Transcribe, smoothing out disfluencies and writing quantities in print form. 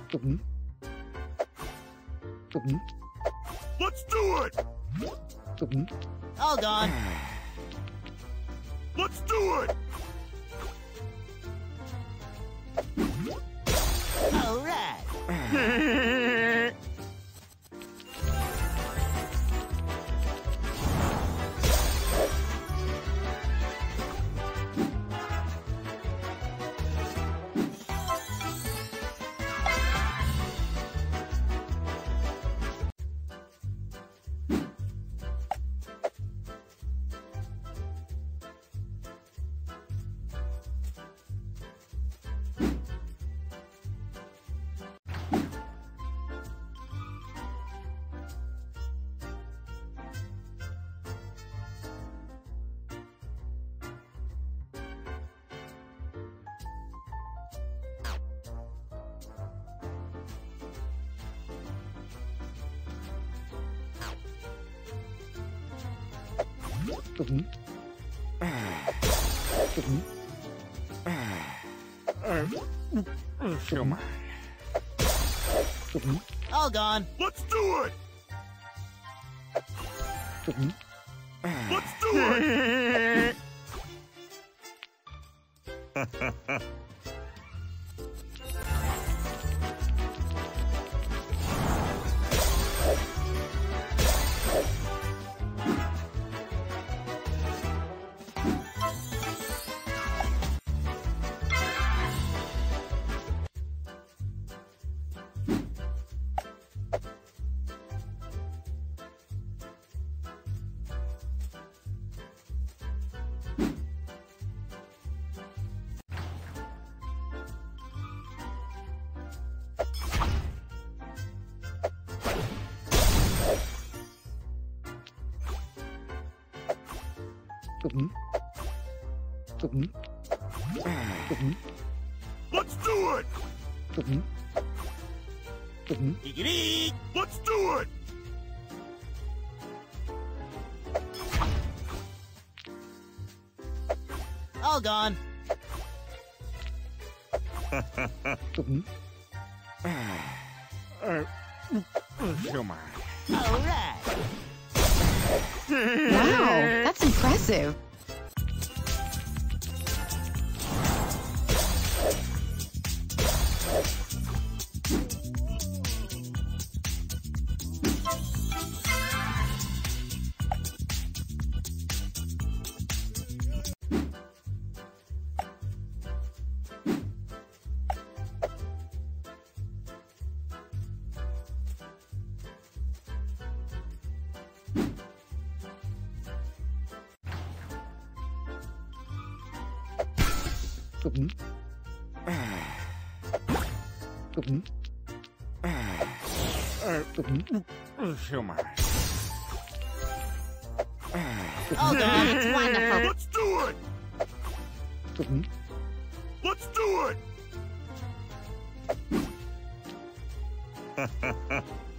Let's do it! All gone. Let's do it! All right. All gone. Let's do it! Let's do it! Let's do it! Giggity. Let's do it! All gone. All right. Wow, that's impressive. All gone. It's wonderful. Let's do it! Let's do it!